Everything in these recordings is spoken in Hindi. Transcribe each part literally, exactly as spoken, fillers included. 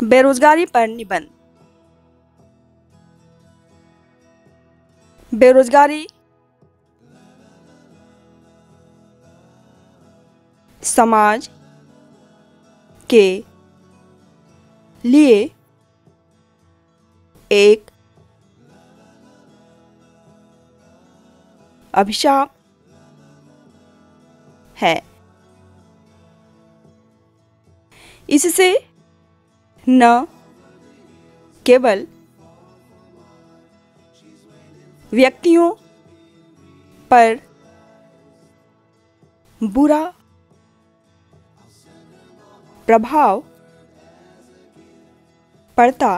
बेरोजगारी पर निबंध। बेरोजगारी समाज के लिए एक अभिशाप है। इससे न केवल व्यक्तियों पर बुरा प्रभाव पड़ता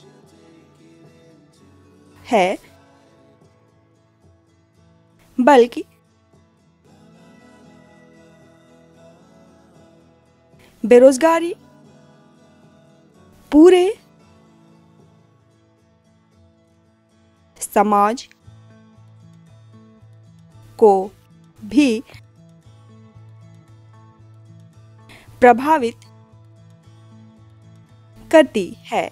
है, बल्कि बेरोजगारी पूरे समाज को भी प्रभावित करती है।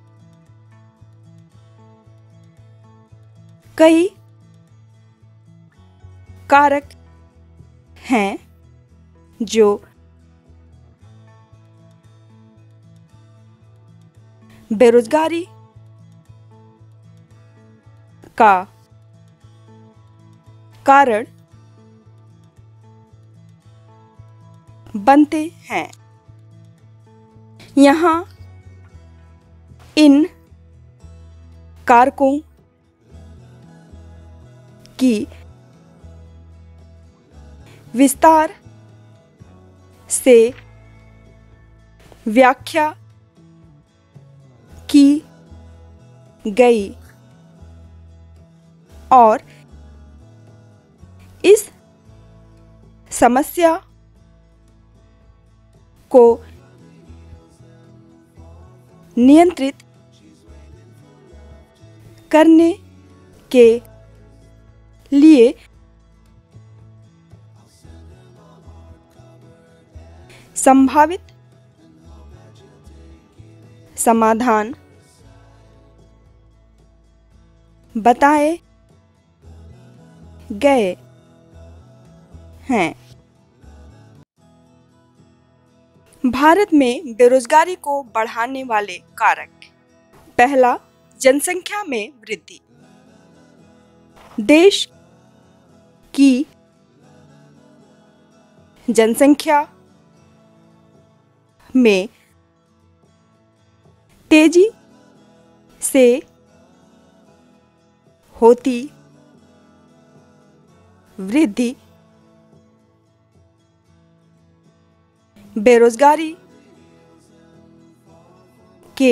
कई कारक हैं जो बेरोजगारी का कारण बनते हैं। यहाँ इन कारकों की विस्तार से व्याख्या की गई और इस समस्या को नियंत्रित करने के लिए संभावित समाधान बताए गए हैं। भारत में बेरोजगारी को बढ़ाने वाले कारक। पहला, जनसंख्या में वृद्धि। देश की जनसंख्या में तेजी से होती वृद्धि बेरोजगारी के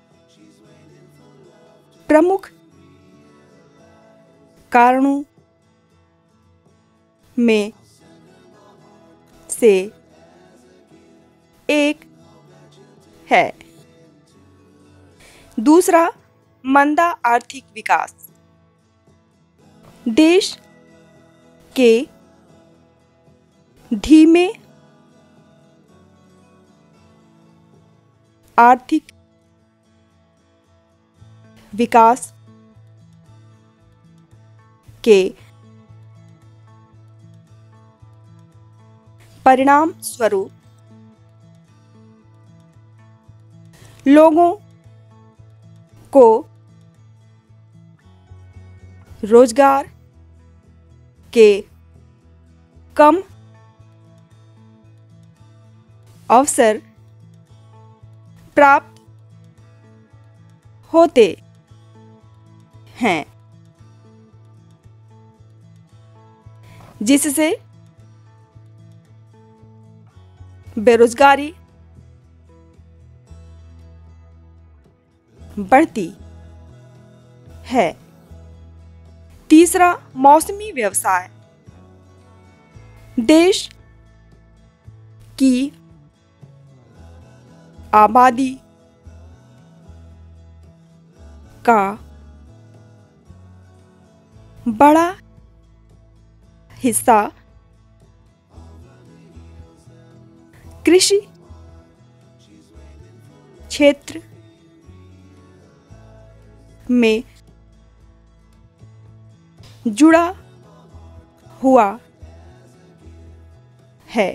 प्रमुख कारणों में से एक है। दूसरा, मंदा आर्थिक विकास। देश के धीमे आर्थिक विकास के परिणाम स्वरूप लोगों को रोजगार के कम अवसर प्राप्त होते हैं, जिससे बेरोजगारी बढ़ती है। तीसरा, मौसमी व्यवसाय। देश की आबादी का बड़ा हिस्सा कृषि क्षेत्र में जुड़ा हुआ है।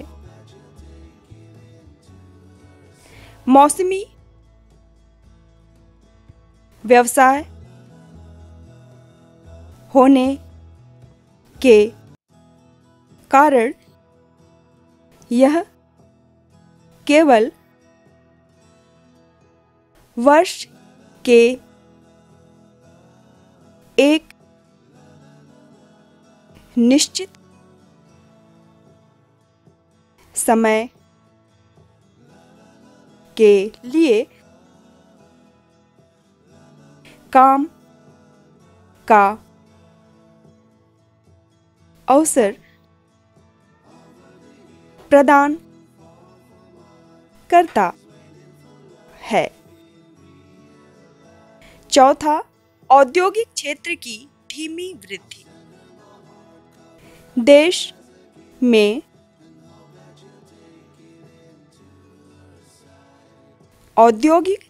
मौसमी व्यवसाय होने के कारण यह केवल वर्ष के एक निश्चित समय के लिए काम का अवसर प्रदान करता है। चौथा, औद्योगिक क्षेत्र की धीमी वृद्धि। देश में औद्योगिक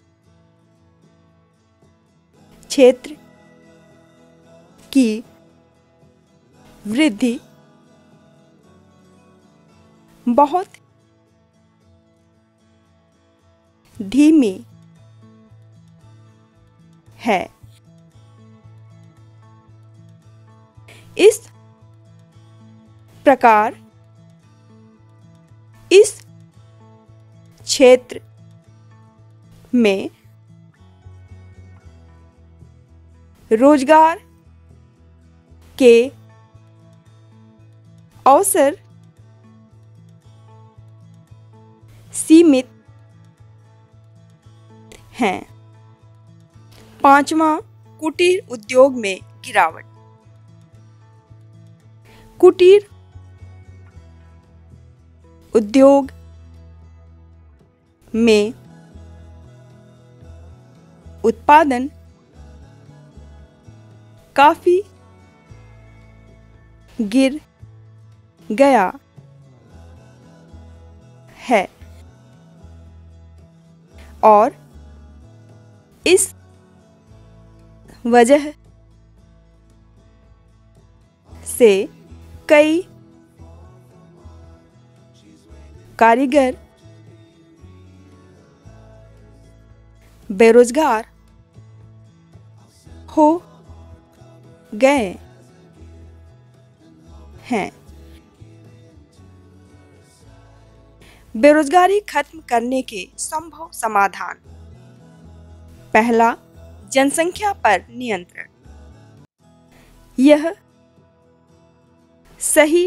क्षेत्र की वृद्धि बहुत धीमी है। इस प्रकार इस क्षेत्र में रोजगार के अवसर सीमित हैं। पांचवा, कुटीर उद्योग में गिरावट। कुटीर उद्योग में उत्पादन काफी गिर गया है और इस वजह से कई कारीगर बेरोजगार हो गए हैं। बेरोजगारी खत्म करने के संभव समाधान। पहला, जनसंख्या पर नियंत्रण। यह सही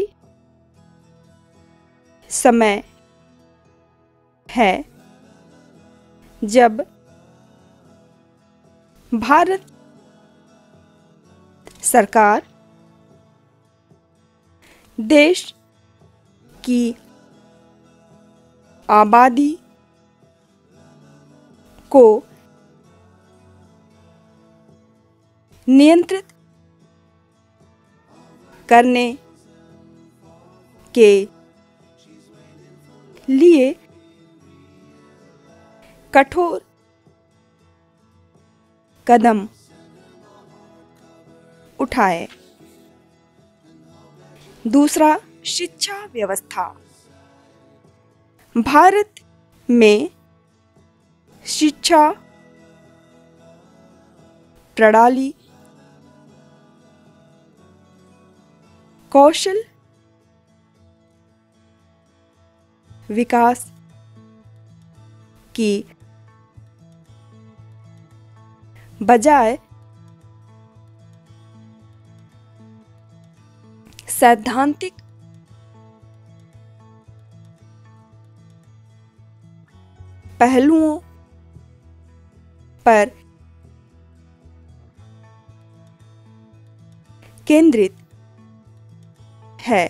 समय है जब भारत सरकार देश की आबादी को नियंत्रित करने के लिए कठोर कदम उठाए। दूसरा, शिक्षा व्यवस्था। भारत में शिक्षा प्रणाली कौशल विकास की बजाय सैद्धांतिक पहलुओं पर केंद्रित है।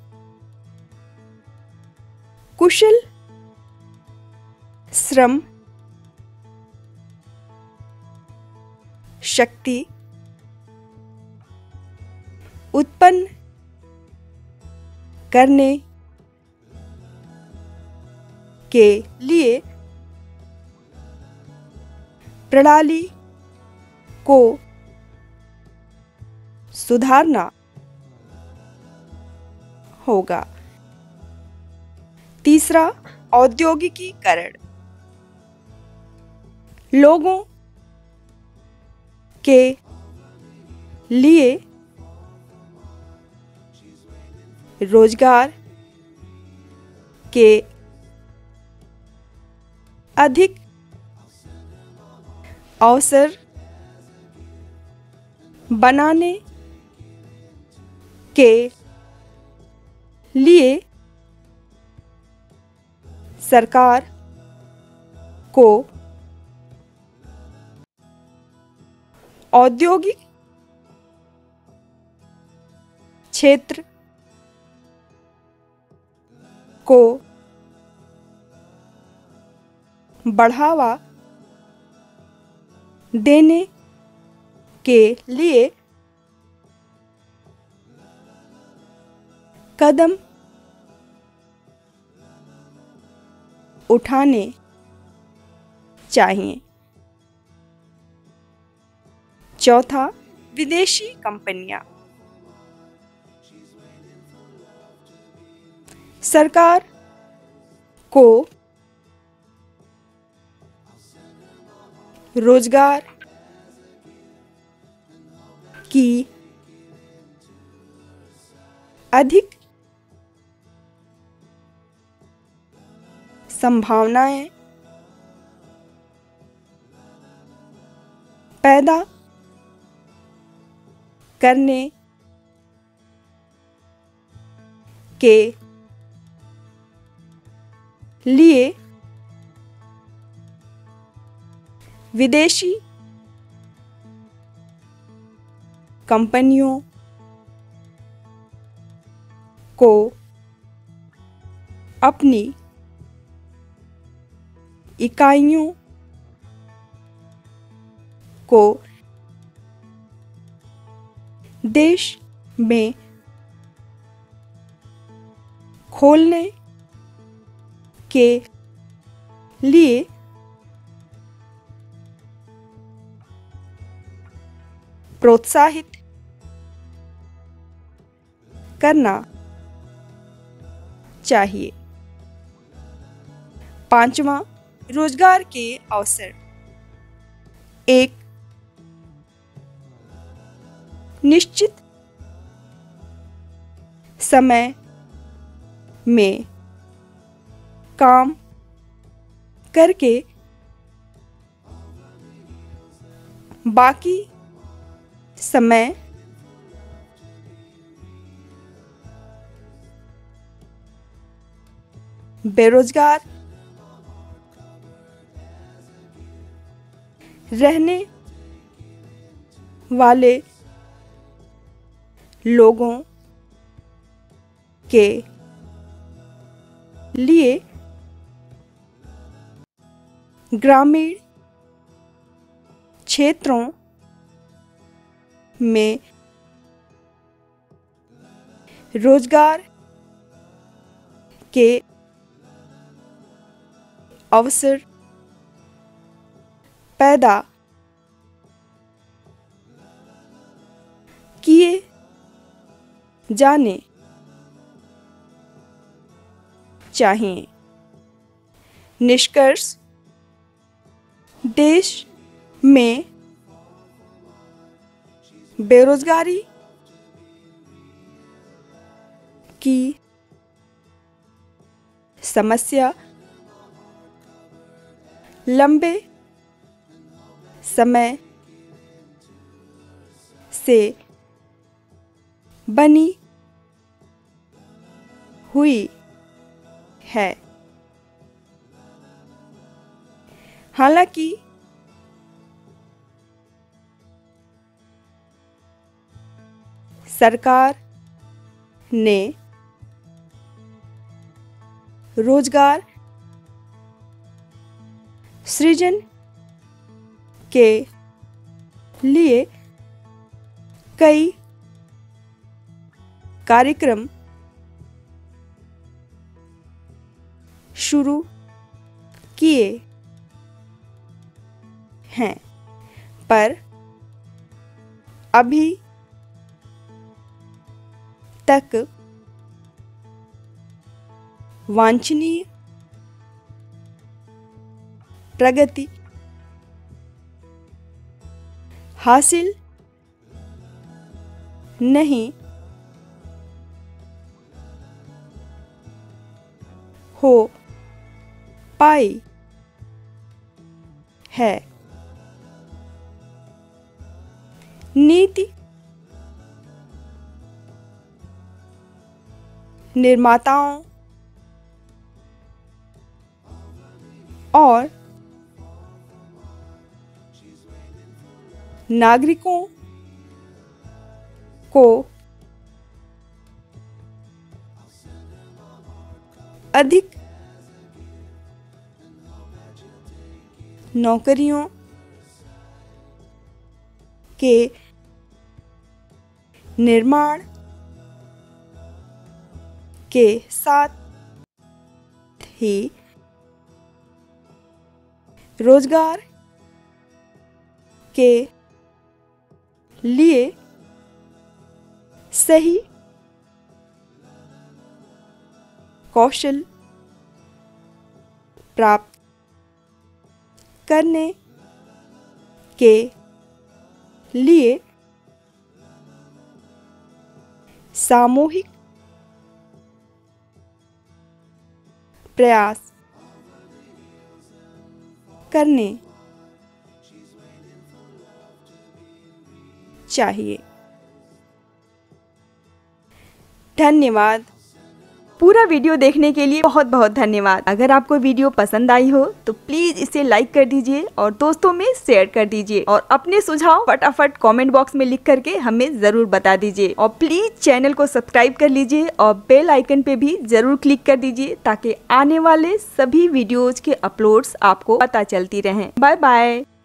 कुशल श्रम शक्ति उत्पन्न करने के लिए प्रणाली को सुधारना होगा। तीसरा, औद्योगिकीकरण। लोगों के लिए रोजगार के अधिक अवसर बनाने के लिए सरकार को औद्योगिक क्षेत्र को बढ़ावा देने के लिए कदम उठाने चाहिए। चौथा, विदेशी कंपनियां। सरकार को रोजगार की अधिक संभावनाएं पैदा करने के लिए विदेशी कंपनियों को अपनी इकाइयों को देश में खोलने के लिए प्रोत्साहित करना चाहिए। पांचवा, रोजगार के अवसर। एक निश्चित समय में काम करके बाकी समय बेरोजगार रहने वाले लोगों के लिए ग्रामीण क्षेत्रों में रोजगार के अवसर पैदा किए जाने चाहिए। निष्कर्ष, देश में बेरोजगारी की समस्या लंबे समय से बनी हुई है। हालांकि सरकार ने रोजगार सृजन के लिए कई कार्यक्रम शुरू किए हैं, पर अभी तक वांछनीय प्रगति हासिल नहीं हो पाई है। नीति निर्माताओं और नागरिकों को अधिक नौकरियों के निर्माण के साथ ही रोजगार के लिए सही कौशल प्राप्त करने के लिए सामूहिक प्रयास करने चाहिए। धन्यवाद। पूरा वीडियो देखने के लिए बहुत बहुत धन्यवाद। अगर आपको वीडियो पसंद आई हो तो प्लीज इसे लाइक कर दीजिए और दोस्तों में शेयर कर दीजिए और अपने सुझाव फटाफट कमेंट बॉक्स में लिख करके हमें जरूर बता दीजिए और प्लीज चैनल को सब्सक्राइब कर लीजिए और बेल आइकन पे भी जरूर क्लिक कर दीजिए ताकि आने वाले सभी वीडियोज के अपलोड्स आपको पता चलती रहें। Bye bye.